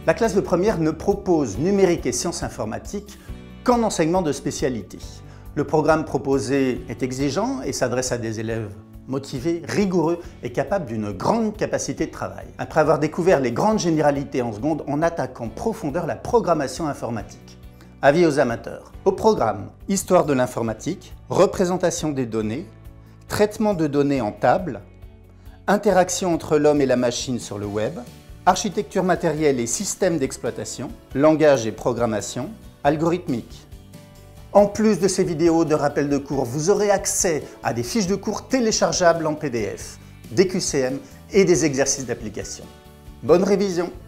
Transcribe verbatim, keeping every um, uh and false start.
La classe de première ne propose numérique et sciences informatiques qu'en enseignement de spécialité. Le programme proposé est exigeant et s'adresse à des élèves motivés, rigoureux et capables d'une grande capacité de travail. Après avoir découvert les grandes généralités en seconde, on attaque en profondeur la programmation informatique. Avis aux amateurs. Au programme, histoire de l'informatique, représentation des données, traitement de données en table, interaction entre l'homme et la machine sur le web, architecture matérielle et système d'exploitation, langage et programmation, algorithmique. En plus de ces vidéos de rappel de cours, vous aurez accès à des fiches de cours téléchargeables en P D F, des Q C M et des exercices d'application. Bonne révision!